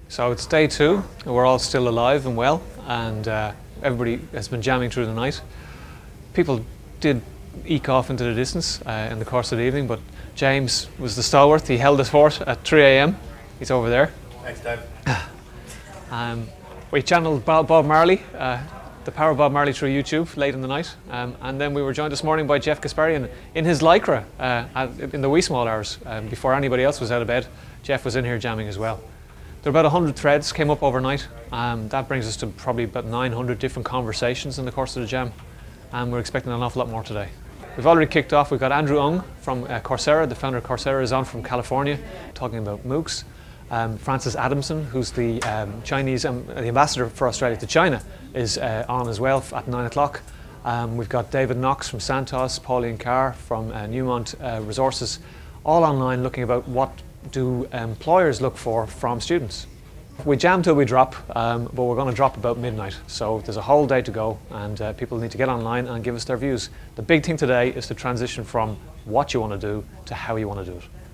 So it's day 2, and we're all still alive and well, and everybody has been jamming through the night. People did eke off into the distance in the course of the evening, but James was the stalwart. He held his fort at 3 a.m. He's over there. Thanks, Dave. We channeled Bob Marley, the power of Bob Marley through YouTube late in the night, and then we were joined this morning by Jeff Kasparian in his lycra in the wee small hours before anybody else was out of bed. Jeff was in here jamming as well. There were about 100 threads came up overnight. That brings us to probably about 900 different conversations in the course of the jam, and we're expecting an awful lot more today. We've already kicked off. We've got Andrew Ng from Coursera, the founder of Coursera, is on from California, talking about MOOCs. Francis Adamson, who's the Chinese, the ambassador for Australia to China, is on as well at 9 o'clock. We've got David Knox from Santos, Pauline Carr from Newmont Resources, all online looking about what do employers look for from students. We jam till we drop, but we're going to drop about midnight. So there's a whole day to go, and people need to get online and give us their views. The big thing today is to transition from what you want to do to how you want to do it.